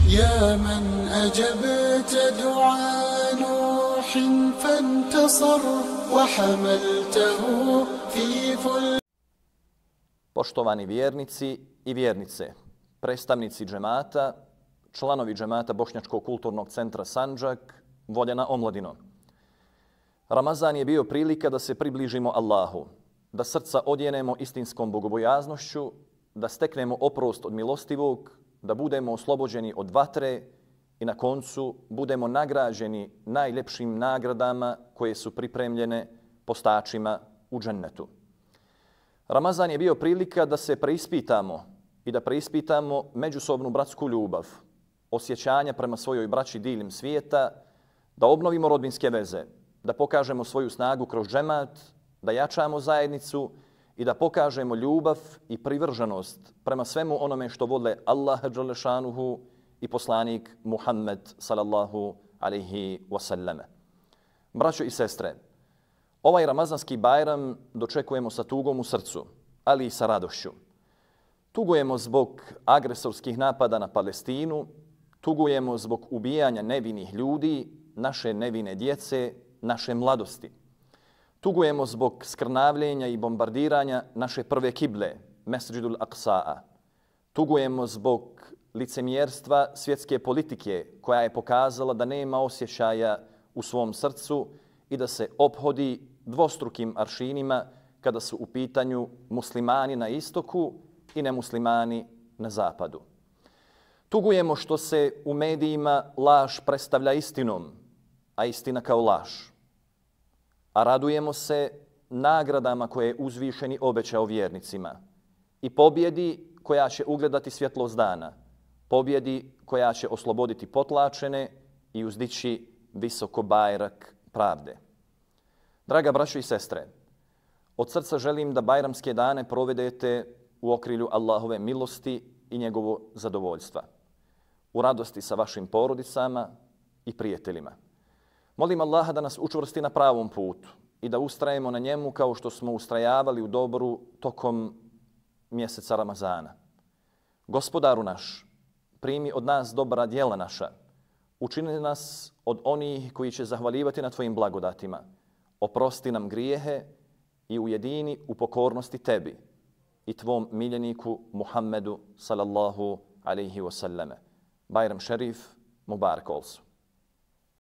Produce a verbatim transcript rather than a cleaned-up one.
يا من أجبت دعاء نوح فانتصر وحملته في فل. Poštovani vjernici i vjernice, predstavnici džemata, članovi džemata Bošnjačkog kulturnog centra Sandžak, voljena omladino. Ramazan je bio prilika da se približimo Allahu, da srca odjenemo istinskom bogobojaznošću, da steknemo oprost od milostivog, da budemo oslobođeni od vatre i na koncu budemo nagrađeni najljepšim nagradama koje su pripremljene postačima u džennetu. Ramazan je bio prilika da se preispitamo i da preispitamo međusobnu bratsku ljubav, osjećanja prema svojoj braći diljem svijeta, da obnovimo rodbinske veze, da pokažemo svoju snagu kroz džemat, da jačamo zajednicu i da pokažemo ljubav i privrženost prema svemu onome što vole Allah dželle šanuhu i poslanik Muhammed sallallahu alejhi ve selleme. Braćo i sestre, ovaj ramazanski Bajram dočekujemo sa tugom u srcu, ali i sa radošću. Tugujemo zbog agresorskih napada na Palestinu, tugujemo zbog ubijanja nevinih ljudi, naše nevine djece, naše mladosti. Tugujemo zbog skrnavljenja i bombardiranja naše prve kible, Mesdžidul Aksa'a. Tugujemo zbog licemjerstva svjetske politike koja je pokazala da nema osjećaja u svom srcu i da se ophodi dvostrukim aršinima kada su u pitanju muslimani na istoku i nemuslimani na zapadu. Tugujemo što se u medijima laž predstavlja istinom, a istina kao laž. A radujemo se nagradama koje je uzvišeni obećao vjernicima i pobjedi koja će ugledati svjetlost dana, pobjedi koja će osloboditi potlačene i uzdići visoko bajrak pravde. Draga braćo i sestre, od srca želim da bajramske dane provedete u okrilju Allahove milosti i njegovo zadovoljstva, u radosti sa vašim porodicama i prijateljima. Molim Allaha da nas učvrsti na pravom putu i da ustrajemo na njemu kao što smo ustrajavali u dobru tokom mjeseca Ramazana. Gospodaru naš, primi od nas dobra djela naša, učini nas od onih koji će zahvaljivati na tvojim blagodatima, oprosti nam grijehe i ujedini u pokornosti tebi i tvom miljeniku Muhammedu sallallahu alejhi ve selleme. Bajram šerif, mubarak olsu.